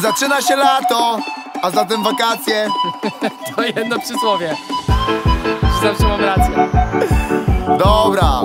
Zaczyna się lato, a zatem wakacje. To jedno przysłowie. Zawsze mam rację. Dobra.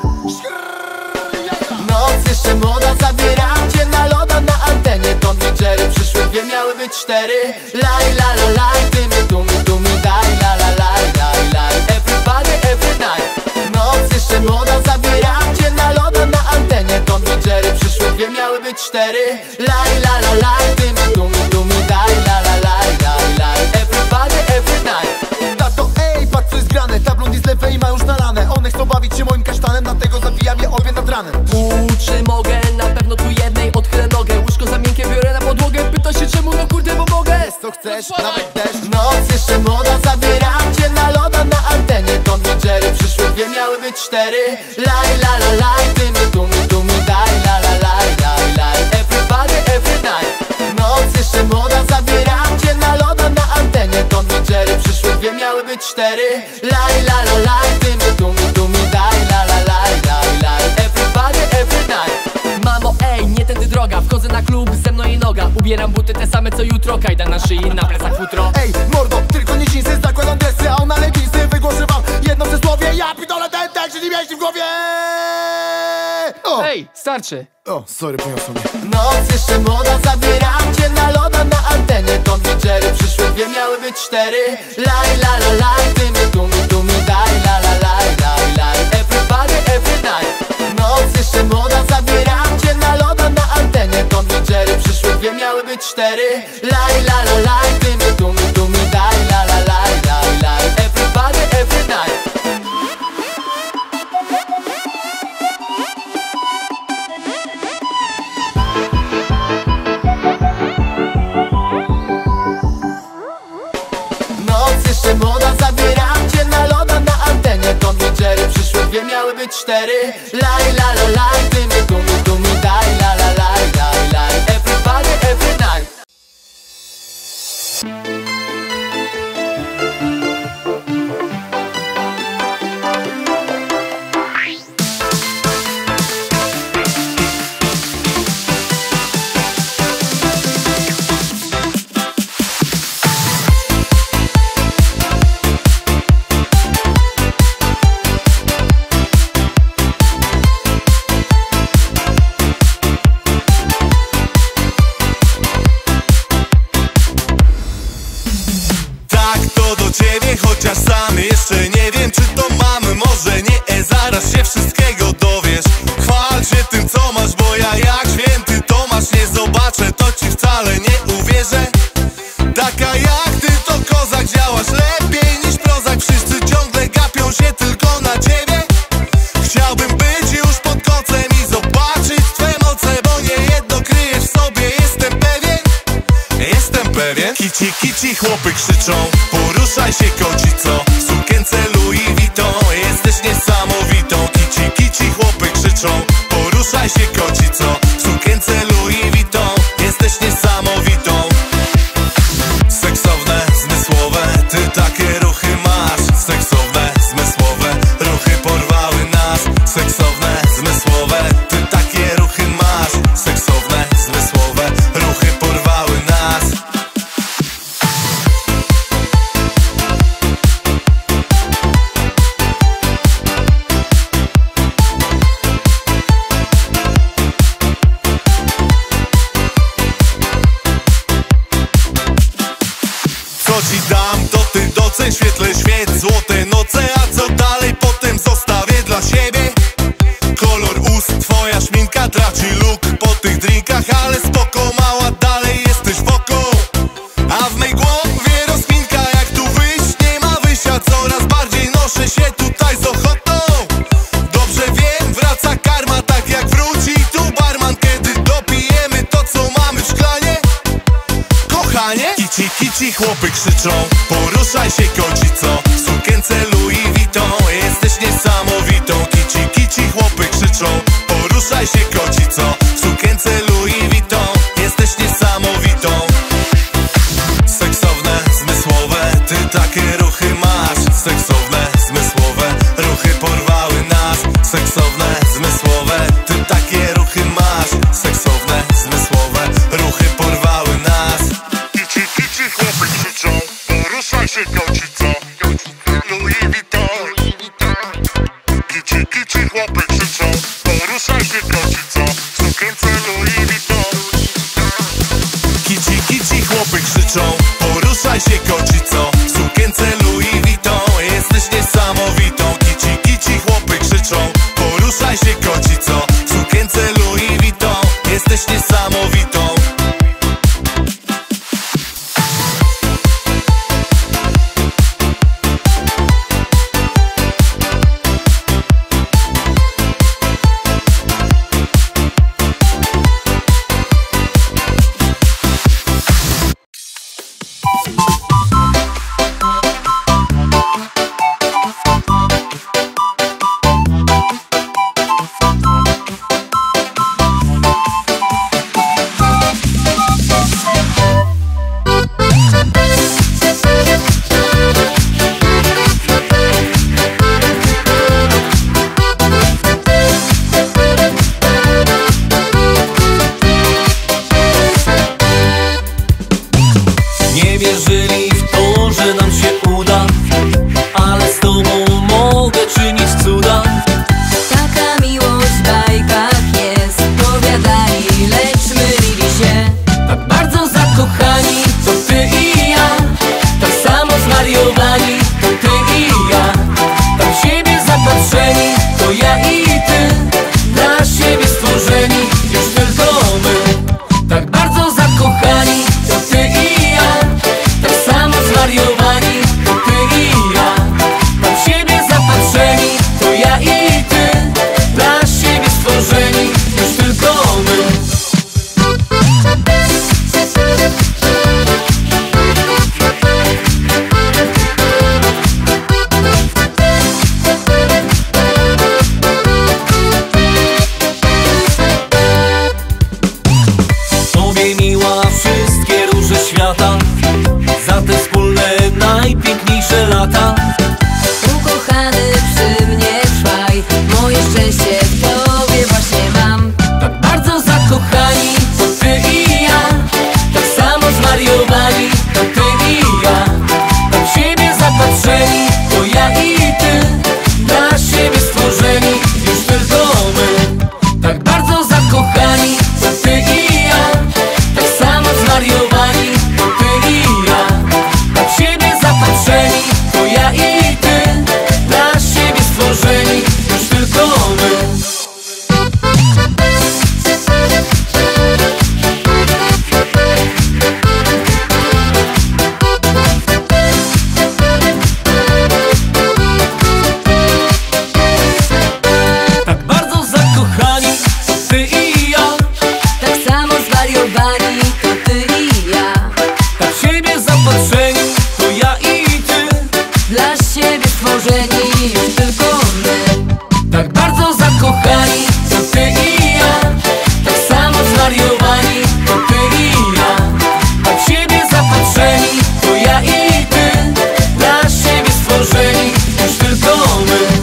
Noc jeszcze młoda, zabieram cię na loda na antenie. Tom i Jerry, przyszłe dwie miały być cztery. Laj, la, la, laj, ty mi, daj, la, la, laj, laj, laj. Everybody, every night. Noc jeszcze młoda, zabieram cię na loda na antenie. Tom i Jerry, przyszłe dwie miały być cztery. Laj, la, la, laj, ty mi, daj, la, la, laj, laj, laj. Everybody, every night. Tato, ej, patrz co jest grane. Ta blondie z lewej ma już nalane. One chcą bawić się moim kasztanem, dlatego zabijam je obie nad ranem. Czy mogę? Na pewno tu jednej odchylę nogę. Łóżko za miękkie biorę na podłogę. Pyta się czemu, no kurde, bo mogę. Co chcesz, nawet deszcz. Noc jeszcze młoda, zabieram cię na loda na antenie. Tom i Jerry, przyszłe dwie miały być cztery. Laj, la, la, laj, ty mi, daj, la, la, laj, laj, laj. Everybody, every night. Noc jeszcze młoda, zabieram cię na loda na antenie. Tom i Jerry, przyszłe dwie miały być cztery. Laj, la, la, laj, ty mi, daj, la, la, laj, laj, laj. Everybody, every night. Mamo, ej, nie tędy droga. Wchodzę na klub, ze mną jej noga. Ubieram buty te same co jutro. Kajdan na szyi, na plecach futro. Ej, mordo, tylko nie jeansy, zakładam dresy, a ona leginsy. Wygłoszę wam jedno przysłowie. Ja pitole ten tekst, nie miałeś w głowie. O! Ej, starczy. O, sorry, poniosło mnie. Noc jeszcze młoda, zabieram cię na loda na antenie. Tom i Jerry, przyszłe dwie miały być cztery. Laj, la, la, laj, ty mi, daj, la, la, laj, laj, laj. Everybody, every night. Noc jeszcze młoda, zabieram cię na loda na antenie. Tom i Jerry, przyszłe dwie miały być cztery. Laj, la, la, laj, ty mi, daj, la, la, laj, laj, laj. Everybody, every night. Noc jeszcze młoda, zabieram cię na loda na antenie. Tom i Jerry, przyszłe dwie miały być cztery. Laj, la, la, laj, ty mi, daj, la, la, laj, laj, laj. Everybody, every night. Chociaż sam jeszcze nie wiem, czy to mamy, może nie, zaraz się wszystkiego dowiesz. Chwal się tym, co masz, bo ja jak święty Tomasz nie zobaczę, to ci wcale nie uwierzę. Taka jak ty to kozak, działasz lepiej niż prozak. Wszyscy ciągle gapią się tylko na ciebie. Chciałbym być już pod kocem i zobaczyć twe moce, bo niejedno kryjesz w sobie, jestem pewien. Jestem pewien. Kici, kici, chłopy krzyczą, poruszaj się kocico, w sukience Louis Vuitton, jesteś niesamowitą. Kici, kici, chłopy krzyczą, poruszaj się kocico, w sukience Louis Vuitton, jesteś niesamowitą. Seksowne, zmysłowe, ty takie ruchy masz. Seksowne, zmysłowe, ruchy porwały nas. Seksowne, zmysłowe, ty takie ruchy masz. Seksowne, zmysłowe, ruchy porwały nas. Co ci dam, to ty doceń, świetle świec, złote noce. A co dalej potem zostawię dla siebie. Kolor ust, twoja szminka traci look po tych drinkach, ale spoko mała, dalej jesteś wokół. A w mej głowie rozminka, jak tu wyjść, nie ma wyjścia. Coraz bardziej noszę się tutaj z ochotą. Dobrze wiem, wraca karma, tak jak wróci tu barman, kiedy dopijemy to, co mamy w szklanie. Kochanie, kici, kici, chłopy krzyczą, poruszaj się kocico, w sukience Louis Vuitton, jesteś niesamowitą. Kici, kici, chłopy krzyczą, poruszaj się kocico, w sukience Louis Vuitton, jesteś niesamowitą. Seksowne, zmysłowe, ty takie ruchy masz. Seksowne, zmysłowe, ruchy porwały nas. Seksowne, zmysłowe, ty takie ruchy masz. Seksowne, zmysłowe, ruchy porwały nas. lata. Ukochany, przy mnie trwaj, moje szczęście w tobie właśnie mam. Tak bardzo zakochani, to ty i ja, tak samo zwariowani, to ty i ja, tak w siebie zapatrzeni, to ja i ty, dla siebie stworzeni, już tylko my. Tak bardzo zakochani, to ty i ja, tak samo zwariowani, to ty i ja, tak w siebie zapatrzeni, to ja i ty, dla siebie stworzeni, już tylko my. Tak bardzo zakochani, to ty i ja, Tak samo zwariowani, to ty i ja, tak w siebie zapatrzeni, to ja i ty, dla siebie stworzeni, już tylko my. tak bardzo zakochani, to ty i ja, tak samo zwariowani, to ty i ja, tak w siebie zapatrzeni, to ja i ty, dla siebie stworzeni, już tylko my.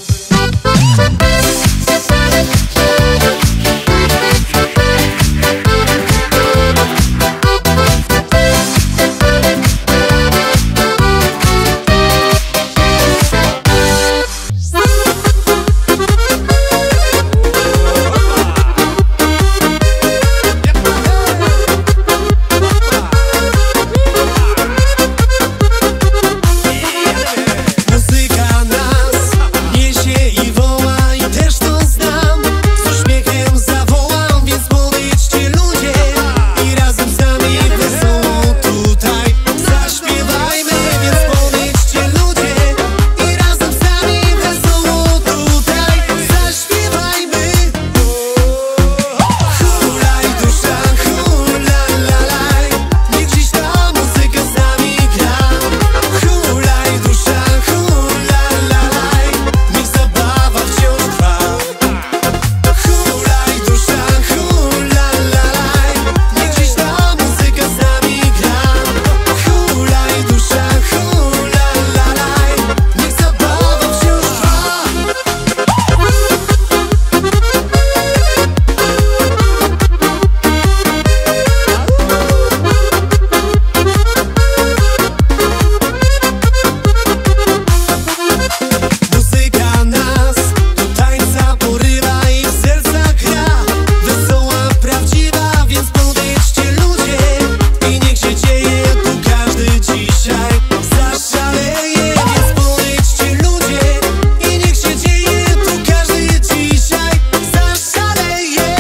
Muzyka nas niesie i woła i też to znam. Z uśmiechem zawołam, więc podejdźcie ludzie i razem z nami wesoło tutaj zaśpiewajmy. Więc podejdźcie ludzie i razem z nami wesoło tutaj zaśpiewajmy. Hulaj dusza, hulalala, niech dziś ta muzyka z nami gra. Hulaj dusza, hulalala, niech zabawa wciąż trwa. Hulaj dusza, hulalala, niech dziś ta muzyka z nami gra. Hulaj dusza, hulalala, niech zabawa wciąż trwa. Muzyka nas do tańca porywa i w sercach gra. Wesoła, prawdziwa, więc podejdźcie ludzie i niech się dzieje tu każdy dzisiaj zaszaleje. Więc podejdźcie ludzie i niech się dzieje tu każdy dzisiaj zaszaleje.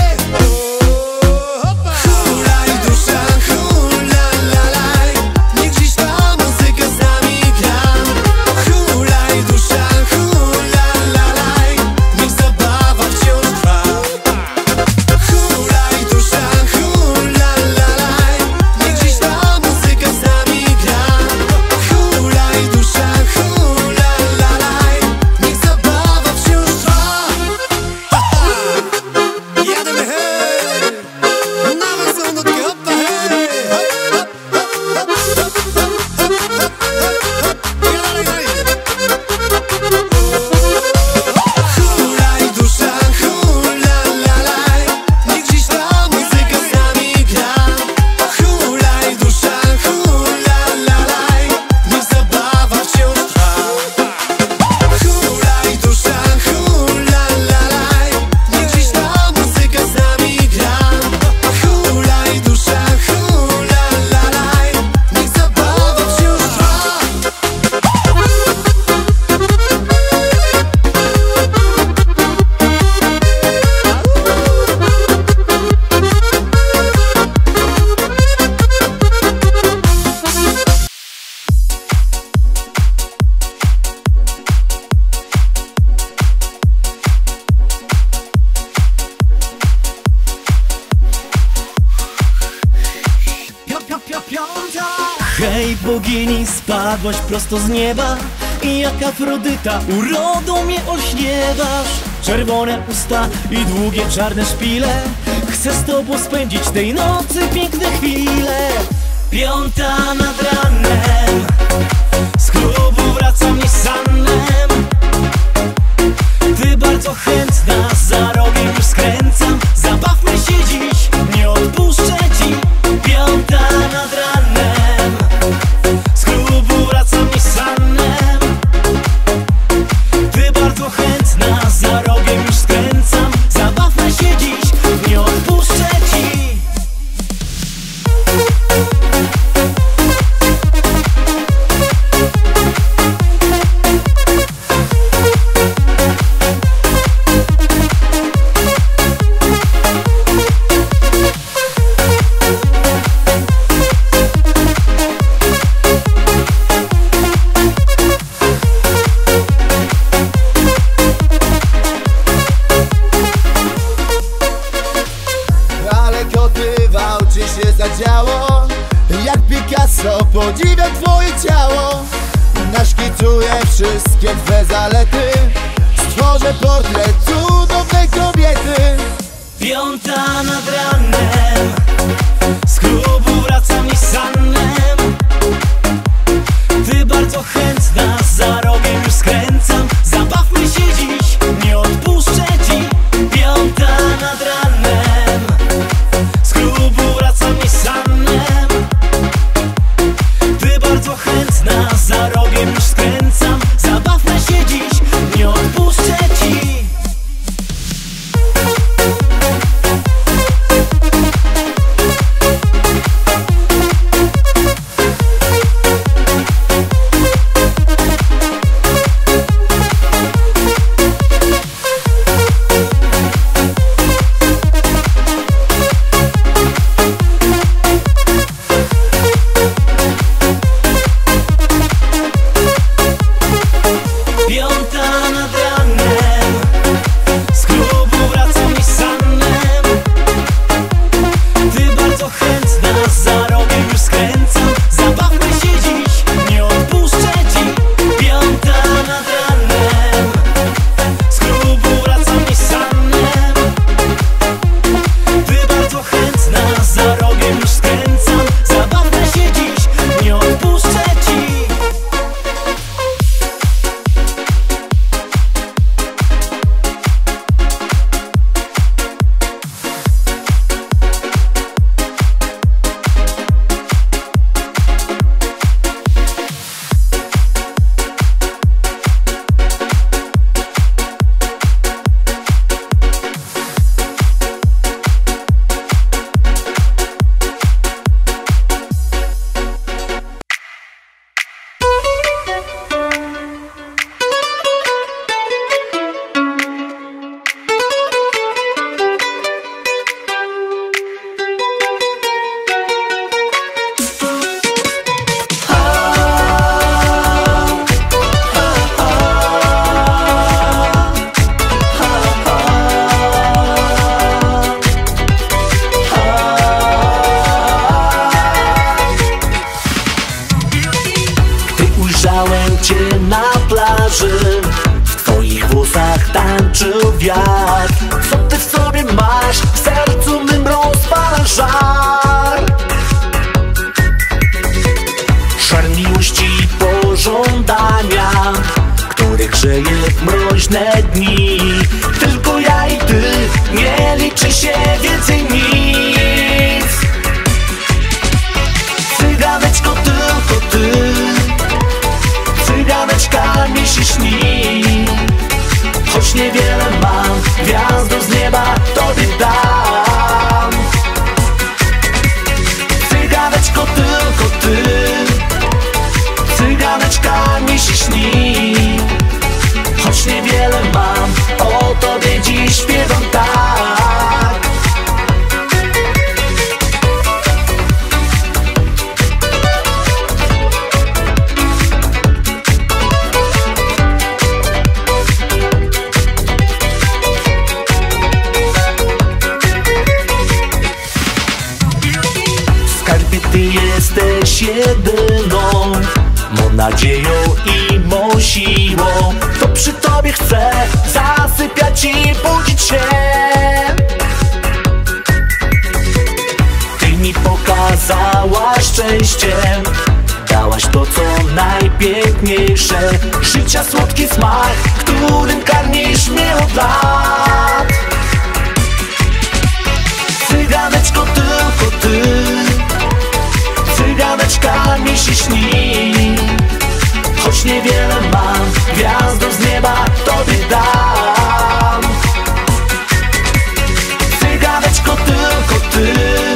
Hulaj dusza, hulalala, niech dziś ta muzyka z nami gra. Hulaj dusza, hulalala, niech zabawa wciąż trwa. Hulaj dusza, hulalala, niech dziś ta muzyka z nami gra. Hulaj dusza, hulalala, niech zabawa wciąż trwa. Jademy hej, na wesołą kopę hej. Hulaj dusza, hulalala, niech dziś ta muzyka z nami gra. Hulaj dusza, hulalala, niech zabawa wciąż trwa. Hulaj dusza, hulalala, niech dziś ta muzyka z nami gra. Hulaj dusza, hulalala, niech zabawa wciąż trwa. Hej bogini, spadłaś prosto z nieba i jak Afrodyta urodą mnie olśniewasz. Czerwone usta i długie czarne szpile, chcę z tobą spędzić tej nocy piękne chwile. 5 nad ranem klubu wracam Nissanem. Ty bardzo chętna, za rogiem już skręcam. Zabawmy się dziś, nie odpuszczę ci. 5 nad ranem, z klubu wracam Nissanem. Ty bardzo chętna, za rogiem już skręcam. Zabawmy się dziś, nie odpuszczę ci. Ale kotywał, czy się zadziało? Jak Picasso podziwiam twoje ciało. Naszkicuję wszystkie twe zalety. Stworzę portret cudownej kobiety. 5 nad ranem, z klubu wracam Nissanem. Ty bardzo chętna, za rogiem już skręcam. Zabawmy się dziś, nie odpuszczę ci. 5 nad ranem, z klubu wracam Nissanem. Ty bardzo chętna, za rogiem już skręcam. Zabawmy się dziś, nie odpuszczę ci. Ujrzałem cię na plaży, w twoich włosach tańczył wiatr. Co ty w sobie masz, w sercu mym rozpala żar. Żar miłości i pożądania, który grzeje w mroźne dni. Tylko ja i ty, nie liczy się więcej nic. Cyganeczko, tylko ty, cyganeczka mi się śni. Choć niewiele mam, gwiazdo z nieba tobie dam. Cyganeczko, tylko ty, cyganeczka mi się śni. Choć niewiele mam, o tobie dziś śpiewam tak. Ty jesteś jedyną mą nadzieją i mą siłą. To przy tobie chcę zasypiać i budzić się. Ty mi pokazałaś szczęście, dałaś to co najpiękniejsze. najpiękniejsze życia słodki smak, którym karmisz mnie od lat. Cyganeczko, tylko ty, cyganeczka mi się śni. Choć niewiele mam, gwiazdo z nieba tobie dam. Cyganeczko, tylko ty,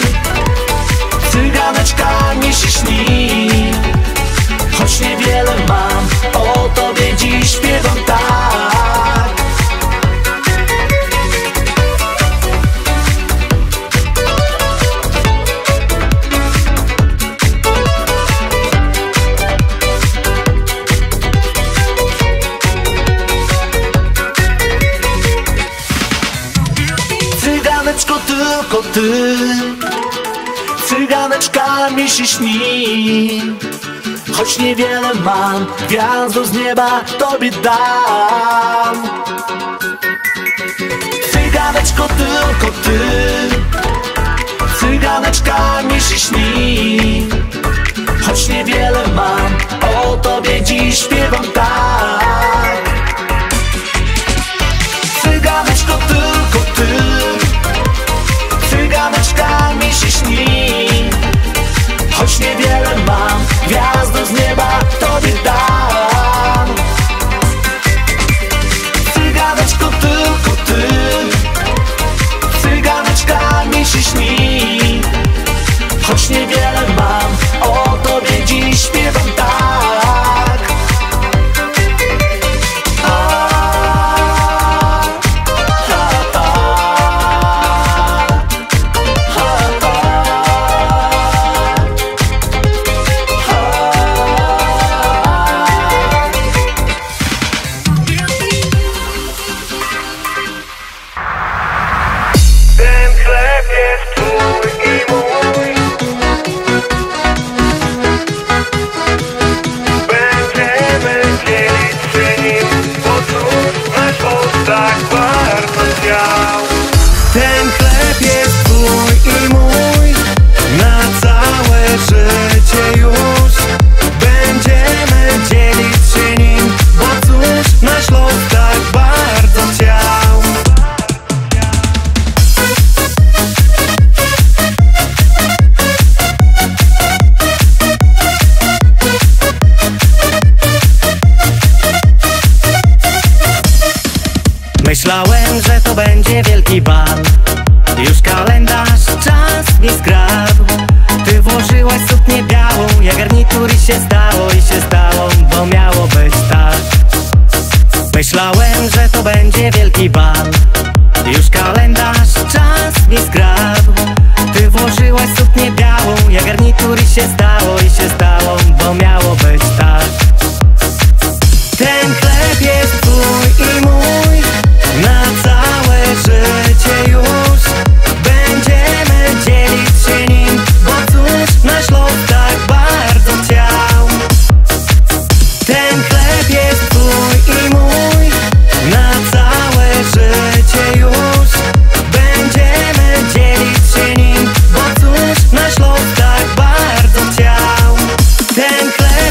cyganeczka mi się śni. Choć niewiele mam, o tobie dziś śpiewam tak. Cyganeczko, tylko ty, cyganeczka mi się śni. Choć niewiele mam, gwiazdo z nieba tobie dam. Cyganeczko, tylko ty, cyganeczka mi się śni. Choć niewiele mam, o tobie dziś śpiewam tak. Cyganeczko, tylko ty, cyganeczka mi się śni. Choć niewiele mam, gwiazdo z nieba tobie dam. Cyganeczko, tylko ty, cyganeczka mi się śni. Choć niewiele mam, o tobie dziś śpiewam tak. Ten chleb jest twój i mój, na całe życie już. Będziemy dzielić się nim, bo cóż nasz los tak bardzo chciał. Myślałem, że to będzie wielki bal. Już kalendarz czas mi zgrabł. Ty włożyłaś suknię białą, ja garnitur i się stało, bo miało być tak. Myślałem, że to będzie wielki bal. Już kalendarz czas mi zgrabł. Ty włożyłaś suknię białą, ja garnitur i się stało, bo miało być tak. Ten chleb jest twój i mój, na całe życie już. Będziemy dzielić się nim, bo cóż nasz los tak bardzo chciał. Ten chleb jest twój i mój, na całe życie już. Będziemy dzielić się nim, bo cóż nasz los tak bardzo chciał. Ten chleb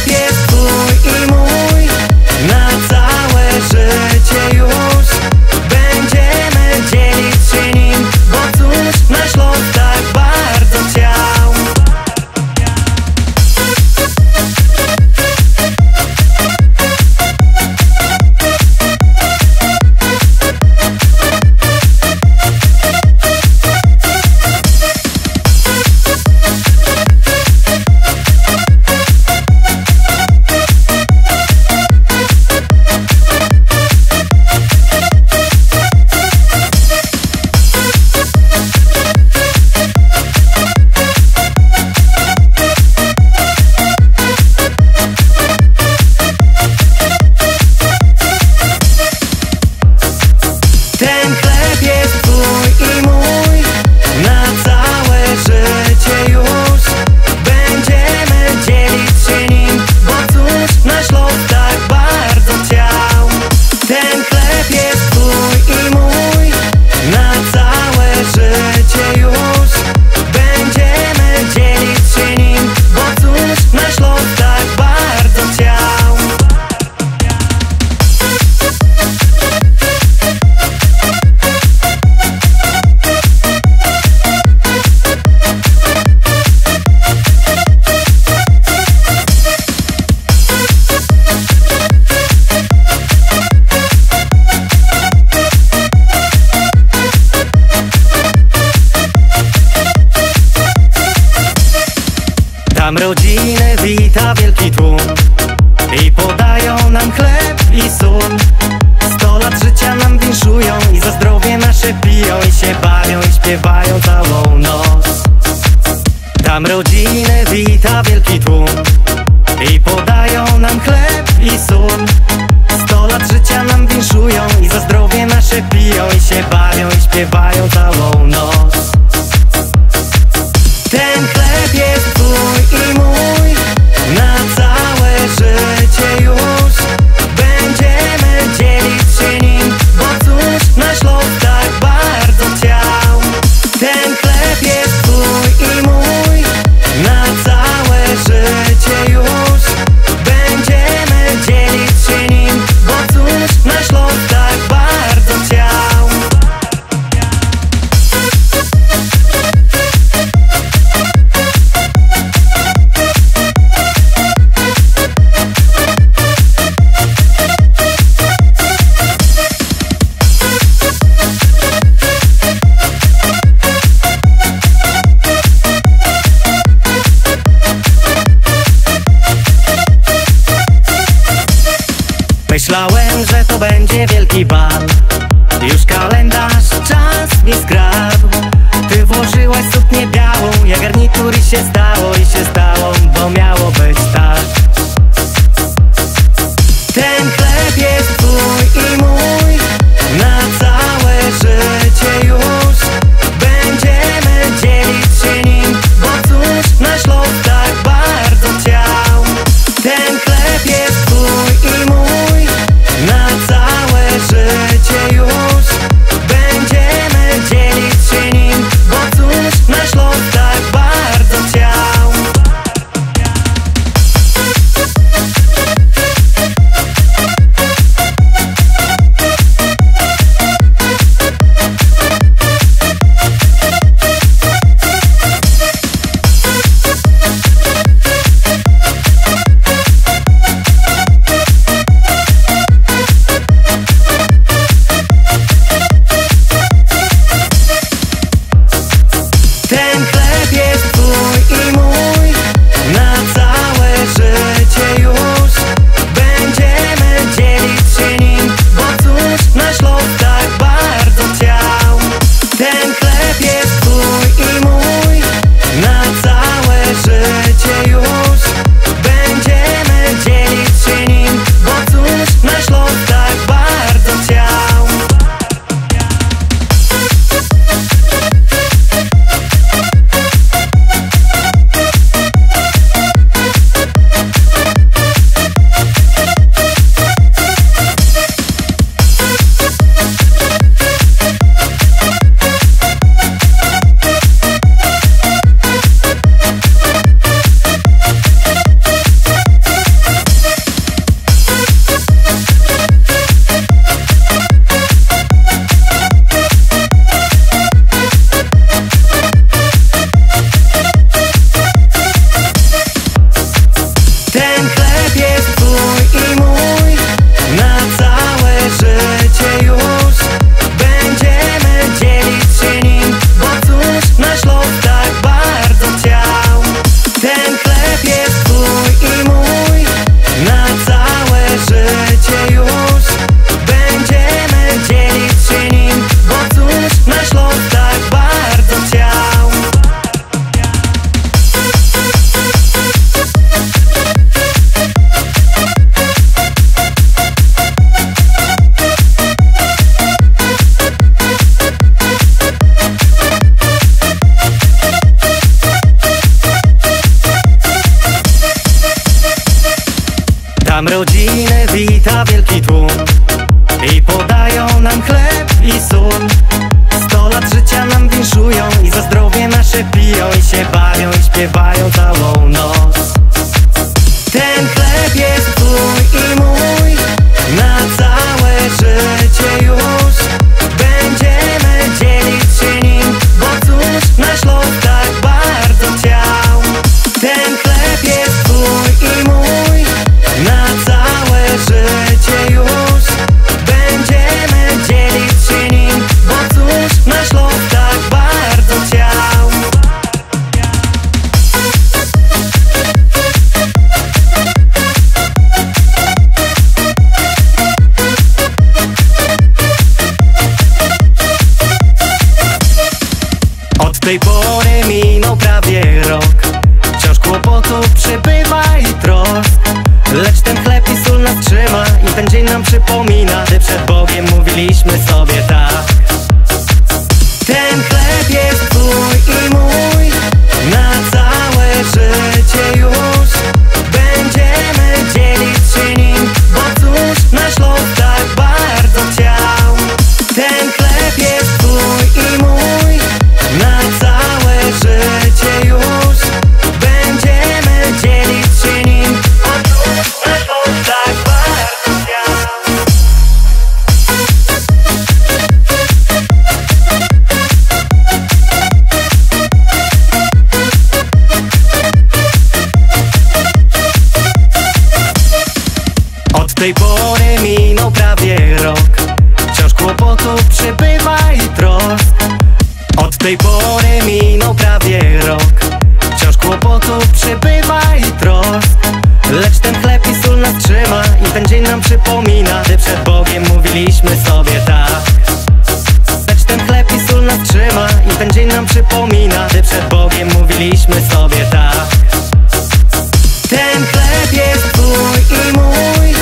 Tam rodziny wita wielki tłum i podają nam chleb i sól. 100 lat życia nam winszują i za zdrowie nasze piją i się bawią i śpiewają całą noc. Tam rodziny wita wielki tłum i podają nam chleb i sól. 100 lat życia nam winszują i za zdrowie nasze piją i się bawią i śpiewają całą noc. Ten chleb jest twój i mój na całe życie już. Będziemy dzielić się nim, bo cóż nasz los tak bardzo chciał. Ten chleb jest twój i mój na całe życie już. Będziemy dzielić się nim, bo cóż nasz los tak bardzo chciał. Myślałem, że to będzie wielki bal. Już kalendarz czas mi skradł. Ty włożyłaś suknię białą, ja garnitur i się stało, bo miało być tak. Ten chleb jest twój i mój na całe życie już. Będziemy dzielić się nim, bo cóż nasz los tak bardzo chciał. Ten chleb jest twój i mój na całe życie już. Będziemy dzielić się nim, bo cóż nasz los tak bardzo chciał. Ten chleb jest twój i mój na całe życie już. Będziemy dzielić się nim, bo cóż nasz los tak bardzo chciał. Ten chleb jest twój i mój na całe życie już. Będziemy dzielić się nim, bo cóż nasz los tak bardzo chciał. Ten chleb jest twój i mój na całe życie już. Będziemy dzielić się nim, bo cóż nasz los tak bardzo chciał. Ten chleb jest twój i mój na całe życie już. Będziemy dzielić się nim, bo cóż nasz los tak bardzo chciał. Ten chleb jest twój i mój na całe życie już. Będziemy dzielić się nim, bo cóż nasz los tak bardzo chciał. Ten chleb jest twój i mój na całe życie już. Będziemy dzielić się nim, bo cóż nasz los tak bardzo chciał. Ten chleb jest twój i mój na całe życie już. Będziemy dzielić się nim, bo cóż nasz los tak bardzo chciał. Tam rodziny wita wielki tłum i podają nam chleb i sól. 100 lat życia nam winszują i za zdrowie nasze piją i się bawią i śpiewają całą noc. Ten chleb jest twój i mój na całe życie już. Będziemy dzielić się nim, bo cóż nasz los tak bardzo chciał. Ten chleb jest twój i mój na całe życie już. Będziemy dzielić się nim, bo cóż nasz los tak bardzo chciał. tej pory minął prawie rok. Wciąż kłopotów przybywa i trosk, lecz ten chleb i sól nas trzyma i ten dzień nam przypomina, gdy przed Bogiem mówiliśmy sobie tak. Ten chleb jest twój i mój, na całe życie już będziemy dzielić się nim, bo cóż nasz los tak bardzo chciał. Ten chleb jest twój i mój, na całe życie już będziemy dzielić się nim, bo cóż nasz los tak bardzo chciał. Od tej pory minął prawie rok. Wciąż kłopotów przybywa i trosk. Od tej pory minął prawie rok. Wciąż kłopotów przybywa i trosk, lecz ten chleb i sól nas trzyma i ten dzień nam przypomina, gdy przed Bogiem mówiliśmy sobie tak. Lecz ten chleb i sól nas trzyma i ten dzień nam przypomina, gdy przed Bogiem mówiliśmy sobie tak. Ten chleb jest twój i mój,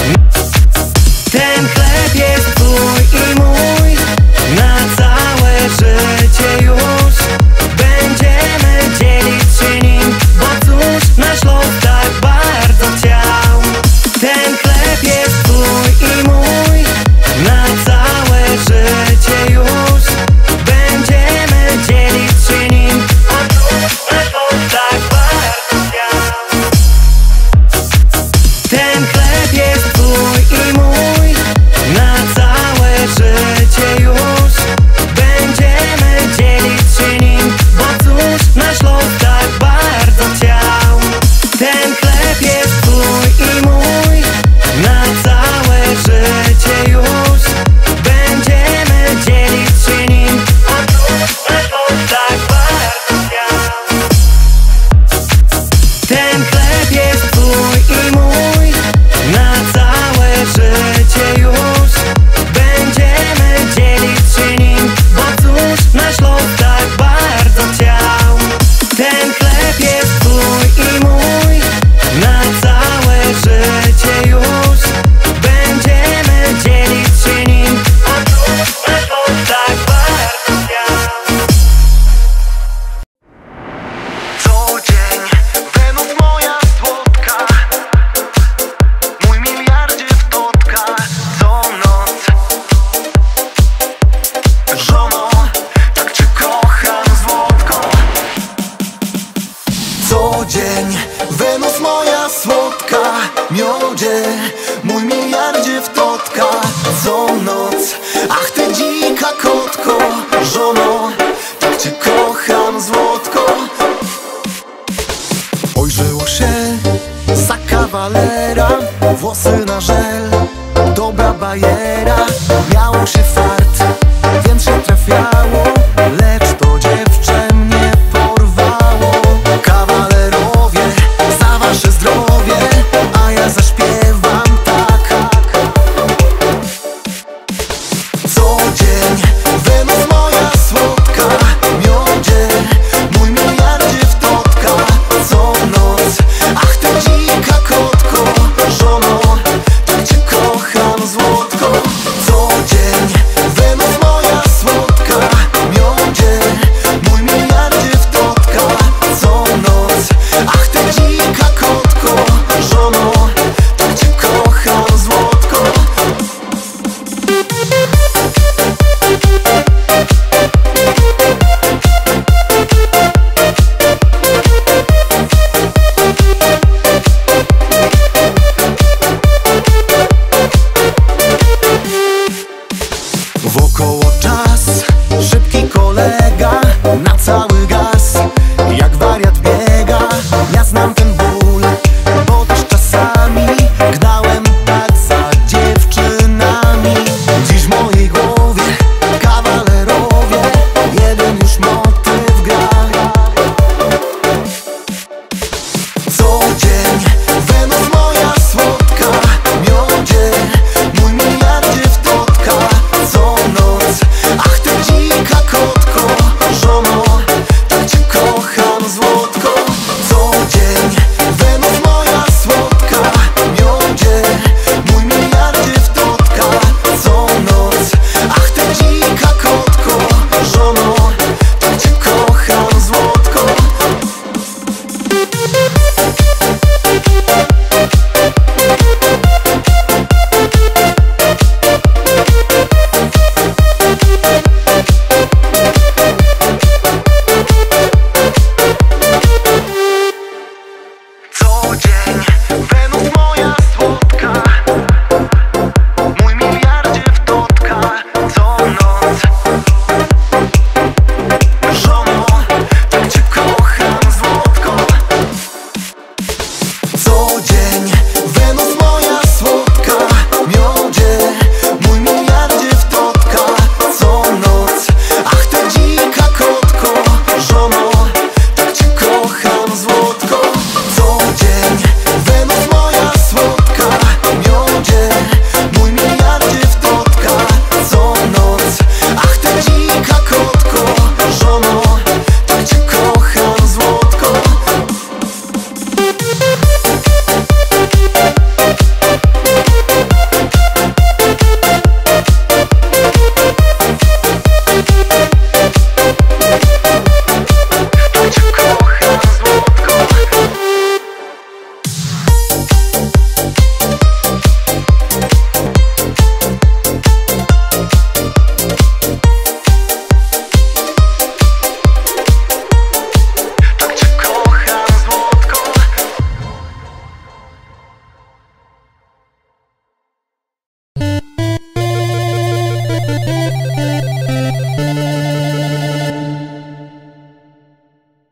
ten chleb jest twój i mój, na całe życie już będziemy dzielić się nim, bo cóż nasz los tak bardzo chciał. Ten chleb jest twój i mój, na całe życie już będziemy dzielić się nim, bo cóż nasz los tak bardzo chciał. Ten chleb jest twój i mój, na całe życie już będziemy dzielić się nim, bo cóż nasz los tak bardzo chciał. Ten chleb jest twój i mój, na całe życie już będziemy dzielić się nim, bo cóż nasz los tak bardzo chciał. Ten chleb jest twój i mój, na całe życie już będziemy dzielić się nim, bo cóż nasz los tak bardzo chciał. Ten chleb jest twój i mój, na całe życie już będziemy dzielić się nim, bo cóż nasz los tak bardzo chciał. Co dzień Wenus moja słodka, mój miliardzie w totka. Co noc, żono, tak cię kocham słodko. Co dzień Wenus moja słodka, miodzie, mój miliardzie w totka. Co noc, ach ty dzika kotko, żono, tak cię kocham złotko. Ojrzyło się za kawalera, włosy na żel, dobra bajera. Miało się fart, więc się trafiało, lecz to dziewczę mnie porwało. Kawalerowie, za wasze zdrowie, a ja zaśpiewam tak. Co dzień Wenus moja słodka, miodzie, mój miliardzie w totka. Co noc, ach ty dzika kotko, żono, tak cię kocham złotko. Co dzień Wenus moja słodka, miodzie, mój miliardzie w totka. Co noc, ach ty dzika kotko, żono, tak cię kocham złotko. Wokoło czas, szybki kolega, na cały